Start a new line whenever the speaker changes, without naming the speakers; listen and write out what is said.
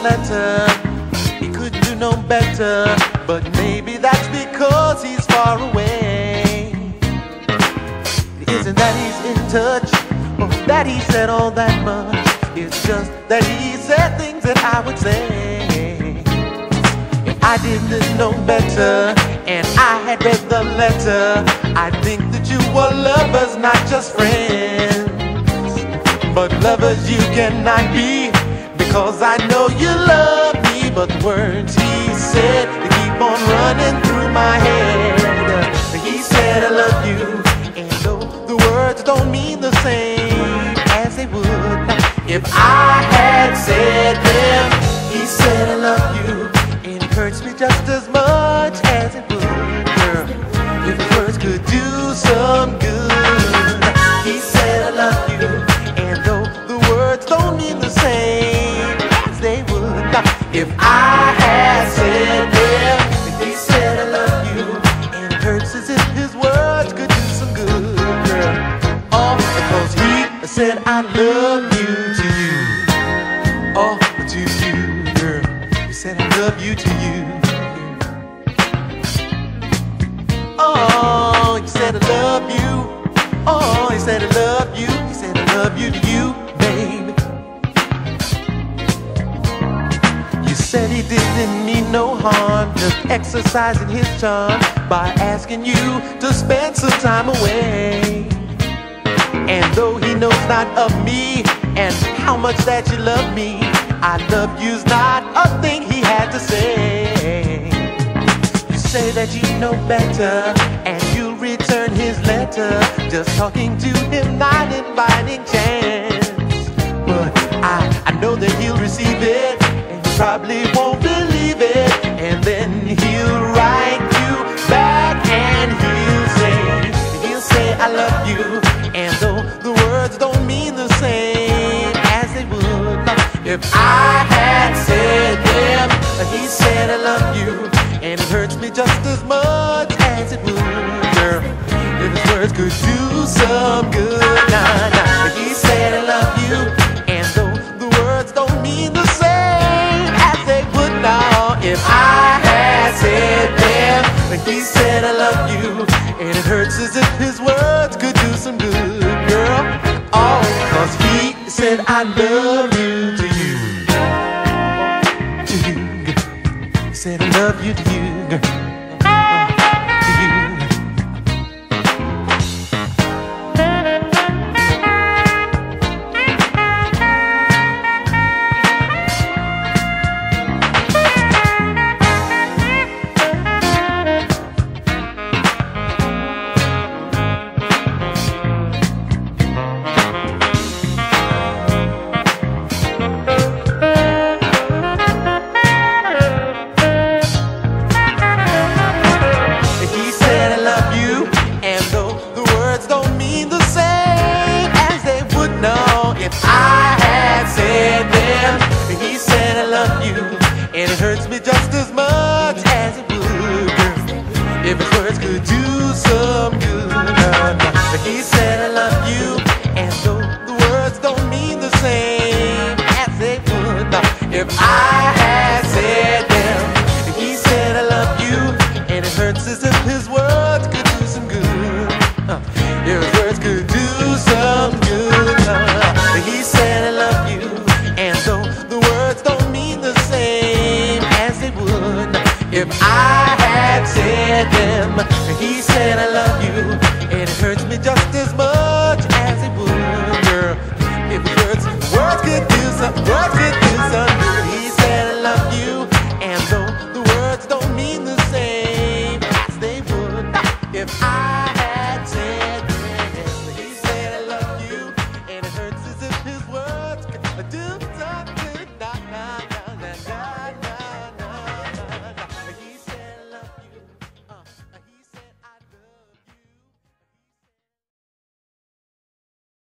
letter. He couldn't do no better, but maybe that's because he's far away. It isn't that he's in touch, or that he said all that much. It's just that he said things that I would say. If I didn't know better, and I had read the letter, I'd think that you were lovers, not just friends. But lovers you cannot be, because I know you love me. But the words he said, they keep on running through my head. He said I love you, and though the words don't mean the same as they would if I had said them. He said I love you, and it hurts me just as much as it would, girl, if the words could do some good. He said I love you, and though the words don't mean the same as they would if I had said them. He said I love you, and it hurts as if his words could do some good, girl. All because he said I love you to you. Oh, to you, girl. He said I love you to you. Oh, he said I love you. Oh, he said I love you. He said I love you to you, baby. You said he didn't mean no harm, just exercising his charm by asking you to spend some time away. And though he knows not of me and how much that you love me, I love you's not a thing he had to say. You say that you know better, and you'll return his letter, just talking to him, not inviting chance. But I know that he'll receive it, and he probably won't believe it. And then he'll write you back, and he'll say I love you, and though the words don't mean the same as they would if I had said them. He said I love you, and it hurts me just as much as it would, girl, if his words could do some good. Nah. He said I love you, and though the words don't mean the same as they would now if I had said them. He said I love you, and it hurts as if his words could do some good, girl. Oh, cause he said I love you to you. To you, girl. He said I love you to you, girl.